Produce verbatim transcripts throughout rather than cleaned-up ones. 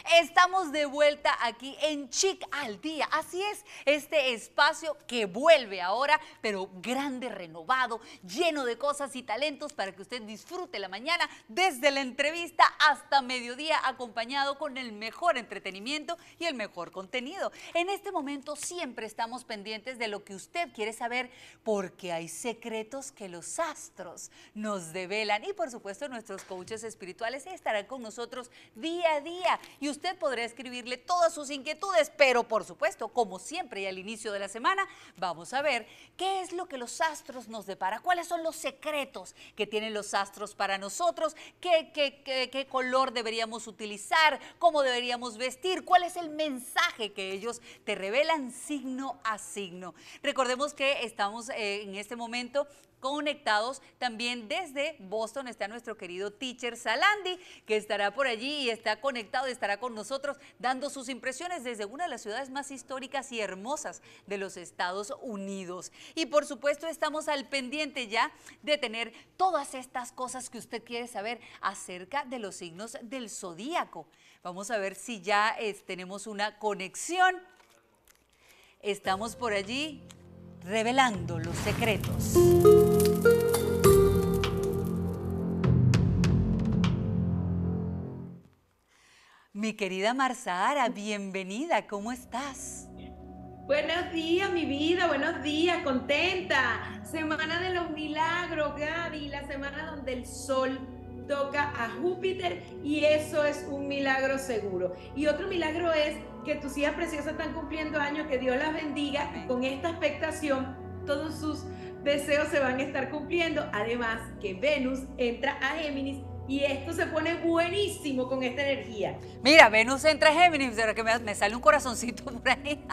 Estamos de vuelta aquí en Chic al Día. Así es, este espacio que vuelve ahora, pero grande, renovado, lleno de cosas y talentos para que usted disfrute la mañana desde la entrevista hasta mediodía, acompañado con el mejor entretenimiento y el mejor contenido. En este momento siempre estamos pendientes de lo que usted quiere saber, porque hay secretos que los astros nos develan, y por supuesto nuestros coaches espirituales estarán con nosotros día a día y usted podrá escribirle todas sus inquietudes, pero por supuesto, como siempre y al inicio de la semana, vamos a ver qué es lo que los astros nos depara, cuáles son los secretos que tienen los astros para nosotros, qué, qué, qué, qué color deberíamos utilizar, cómo deberíamos vestir, cuál es el mensaje que ellos te revelan signo a signo. Recordemos que estamos eh, en este momento conectados también desde Boston. Está nuestro querido teacher Salandi, que estará por allí y está conectado y estará con nosotros dando sus impresiones desde una de las ciudades más históricas y hermosas de los Estados Unidos. Y por supuesto estamos al pendiente ya de tener todas estas cosas que usted quiere saber acerca de los signos del zodíaco. Vamos a ver si ya es, tenemos una conexión. Estamos por allí revelando los secretos. Mi querida Marsara, bienvenida, ¿cómo estás? Buenos días, mi vida, buenos días, contenta. Semana de los milagros, Gaby, la semana donde el sol toca a Júpiter y eso es un milagro seguro. Y otro milagro es que tus hijas preciosas están cumpliendo años, que Dios las bendiga y con esta expectación todos sus deseos se van a estar cumpliendo. Además que Venus entra a Géminis y esto se pone buenísimo con esta energía. Mira, Venus entra a Géminis, pero que me, me sale un corazoncito por ahí.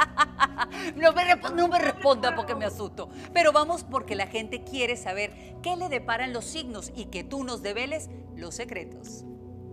No me, no me responda porque me asusto. Pero vamos porque la gente quiere saber qué le deparan los signos y que tú nos develes los secretos.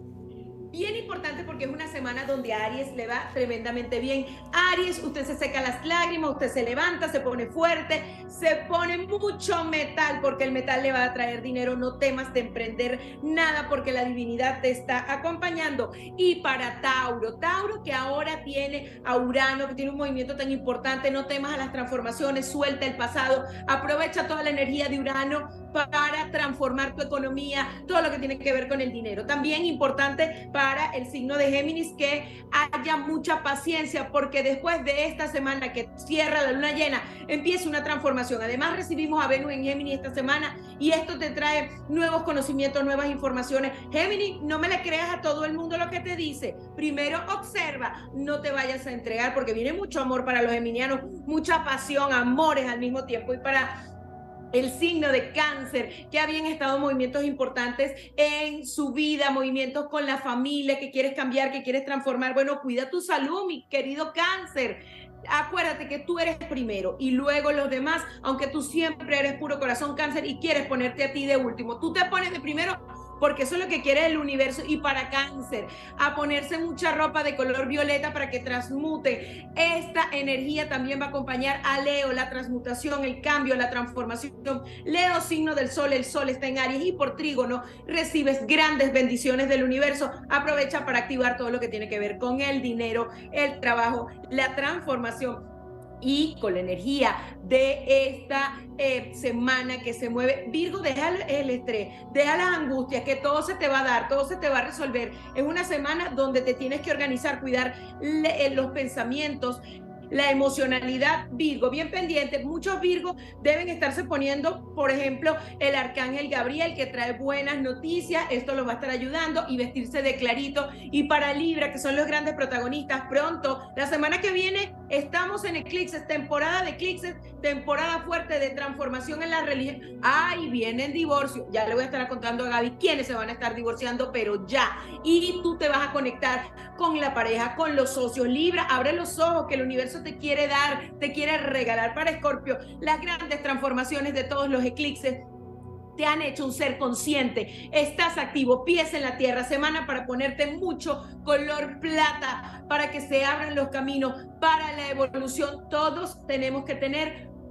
Bien importante porque es una semana donde a Aries le va tremendamente bien. Aries, usted se seca las lágrimas, usted se levanta, se pone fuerte, se pone mucho metal porque el metal le va a traer dinero. No temas de emprender nada porque la divinidad te está acompañando. Y para Tauro, Tauro que ahora tiene a Urano, que tiene un movimiento tan importante, no temas a las transformaciones, suelta el pasado, aprovecha toda la energía de Urano para transformar tu economía, todo lo que tiene que ver con el dinero. También importante para el signo de Géminis que haya mucha paciencia porque después de esta semana que cierra la luna llena empieza una transformación. Además recibimos a Venus en Géminis esta semana y esto te trae nuevos conocimientos, nuevas informaciones. Géminis, no me le creas a todo el mundo lo que te dice. Primero observa, no te vayas a entregar porque viene mucho amor para los geminianos, mucha pasión, amores al mismo tiempo. Y para el signo de Cáncer, que habían estado movimientos importantes en su vida, movimientos con la familia, que quieres cambiar, que quieres transformar. Bueno, cuida tu salud, mi querido Cáncer. Acuérdate que tú eres primero y luego los demás, aunque tú siempre eres puro corazón Cáncer y quieres ponerte a ti de último. Tú te pones de primero porque eso es lo que quiere el universo. Y para Cáncer, a ponerse mucha ropa de color violeta para que transmute. Esta energía también va a acompañar a Leo, la transmutación, el cambio, la transformación. Leo, signo del sol, el sol está en Aries y por trígono recibes grandes bendiciones del universo. Aprovecha para activar todo lo que tiene que ver con el dinero, el trabajo, la transformación. Y con la energía de esta eh, semana que se mueve, Virgo, deja el, el estrés, deja las angustias, que todo se te va a dar, todo se te va a resolver. Es una semana donde te tienes que organizar, cuidar le, los pensamientos, la emocionalidad, Virgo, bien pendiente. Muchos Virgos deben estarse poniendo, por ejemplo, el arcángel Gabriel, que trae buenas noticias, esto los va a estar ayudando, y vestirse de clarito. Y para Libra, que son los grandes protagonistas, pronto, la semana que viene, estamos en eclipses, temporada de eclipses, temporada fuerte de transformación en la religión. Ay, vienen divorcios, ya le voy a estar contando a Gaby quiénes se van a estar divorciando, pero ya. Y tú te vas a conectar con la pareja, con los socios. Libra, abre los ojos que el universo te quiere dar, te quiere regalar. Para Escorpio, las grandes transformaciones de todos los eclipses te han hecho un ser consciente, estás activo, pies en la tierra, semana para ponerte mucho color plata, para que se abran los caminos para la evolución. Todos tenemos que tener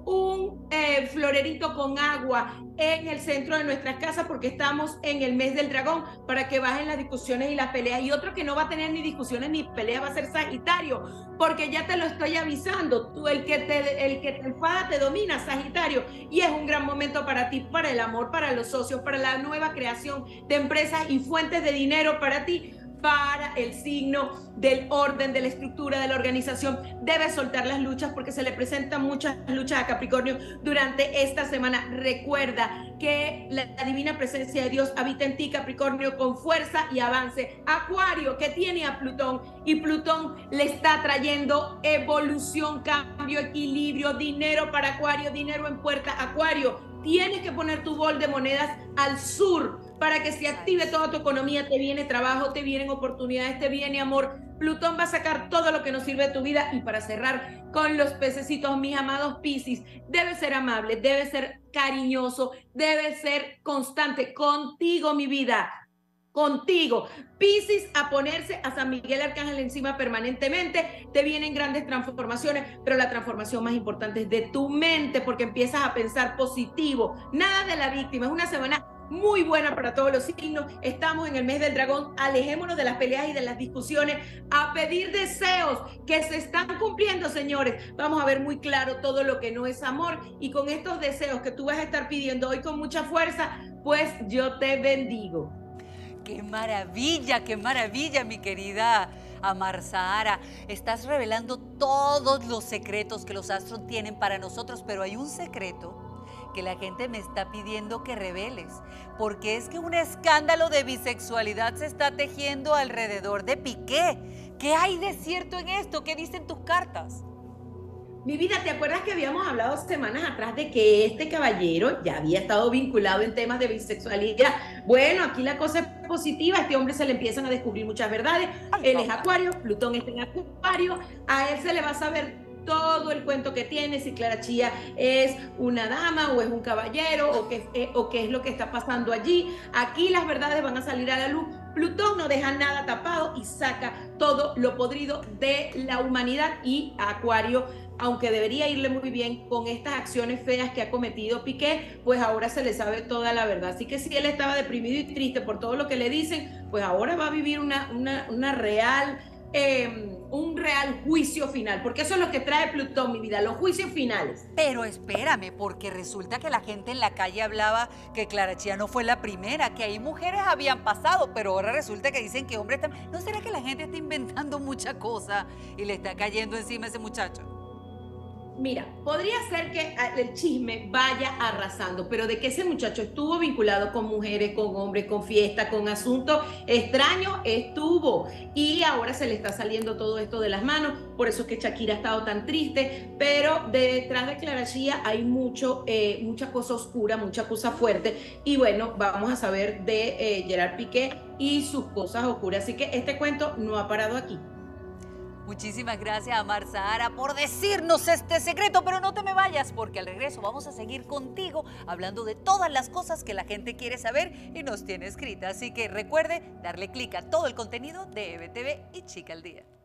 un eh, florerito con agua en el centro de nuestras casas porque estamos en el mes del dragón para que bajen las discusiones y las peleas. Y otro que no va a tener ni discusiones ni peleas va a ser Sagitario, porque ya te lo estoy avisando, tú el que te, el que te enfada te domina, Sagitario, y es un gran momento para ti, para el amor, para los socios, para la nueva creación de empresas y fuentes de dinero para ti. Para el signo del orden, de la estructura, de la organización, debes soltar las luchas porque se le presentan muchas luchas a Capricornio durante esta semana. Recuerda que la divina presencia de Dios habita en ti, Capricornio, con fuerza y avance. Acuario, que tiene a Plutón, y Plutón le está trayendo evolución, cambio, equilibrio, dinero para Acuario, dinero en puerta. Acuario, tienes que poner tu bol de monedas al sur para que se active toda tu economía. Te viene trabajo, te vienen oportunidades, te viene amor. Plutón va a sacar todo lo que nos sirve de tu vida. Y para cerrar con los pececitos, mis amados Piscis, debes ser amable, debes ser cariñoso, debes ser constante contigo, mi vida. Contigo. Piscis, a ponerse a San Miguel Arcángel encima permanentemente. Te vienen grandes transformaciones, pero la transformación más importante es de tu mente, porque empiezas a pensar positivo. Nada de la víctima. Es una semana muy buena para todos los signos. Estamos en el mes del dragón. Alejémonos de las peleas y de las discusiones, a pedir deseos que se están cumpliendo, señores. Vamos a ver muy claro todo lo que no es amor, y con estos deseos que tú vas a estar pidiendo hoy con mucha fuerza, pues yo te bendigo. ¡Qué maravilla, qué maravilla, mi querida Amar Zahara! Estás revelando todos los secretos que los astros tienen para nosotros, pero hay un secreto que la gente me está pidiendo que reveles, porque es que un escándalo de bisexualidad se está tejiendo alrededor de Piqué. ¿Qué hay de cierto en esto? ¿Qué dicen tus cartas? Mi vida, ¿te acuerdas que habíamos hablado semanas atrás de que este caballero ya había estado vinculado en temas de bisexualidad? Bueno, aquí la cosa es positiva. A este hombre se le empiezan a descubrir muchas verdades. Él es Acuario, Plutón está en Acuario. A él se le va a saber todo el cuento que tiene, si Clara Chía es una dama o es un caballero, o qué, eh, o qué es lo que está pasando allí. Aquí las verdades van a salir a la luz. Plutón no deja nada tapado y saca todo lo podrido de la humanidad. Y Acuario, aunque debería irle muy bien con estas acciones feas que ha cometido Piqué, pues ahora se le sabe toda la verdad. Así que si él estaba deprimido y triste por todo lo que le dicen, pues ahora va a vivir una, una, una real... Eh, un real juicio final, porque eso es lo que trae Plutón, mi vida, los juicios finales. Pero espérame, porque resulta que la gente en la calle hablaba que Clara Chía no fue la primera, que ahí mujeres habían pasado, pero ahora resulta que dicen que hombres también. ¿No será que la gente está inventando mucha cosa y le está cayendo encima a ese muchacho? Mira, podría ser que el chisme vaya arrasando, pero de que ese muchacho estuvo vinculado con mujeres, con hombres, con fiestas, con asuntos extraños, estuvo. Y ahora se le está saliendo todo esto de las manos, por eso es que Shakira ha estado tan triste, pero detrás de Clara Chía hay mucho, eh, mucha cosa oscura, mucha cosa fuerte. Y bueno, vamos a saber de eh, Gerard Piqué y sus cosas oscuras. Así que este cuento no ha parado aquí. Muchísimas gracias, Amar Zahara, por decirnos este secreto, pero no te me vayas, porque al regreso vamos a seguir contigo hablando de todas las cosas que la gente quiere saber y nos tiene escrita. Así que recuerde darle clic a todo el contenido de E B T V y Chica al Día.